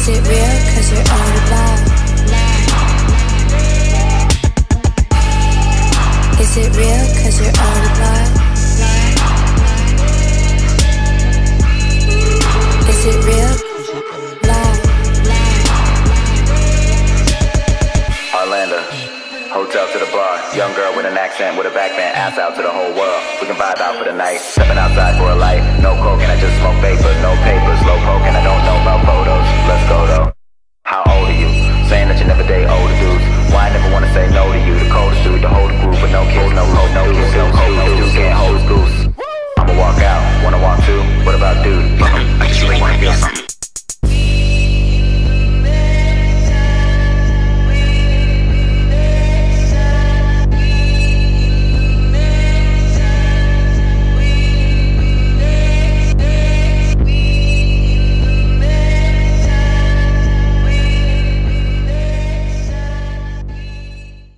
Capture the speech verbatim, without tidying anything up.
Is it real? Cause you're on the block. Is it real? Cause you're on the block. Is it real? Live. Orlando, hotel to the bar. Young girl with an accent, with a backband, ass out to the whole world. We can vibe out for the night. Stepping outside for a light. No coke and I just smoke vapor. No paper, slow poke and I don't know about photos. Let's go though. How old are you? Saying that you never date older dudes. Why I never wanna say no to you? The coldest dude to hold the group, but no kids, no hope, no kids, no hope, no dudes.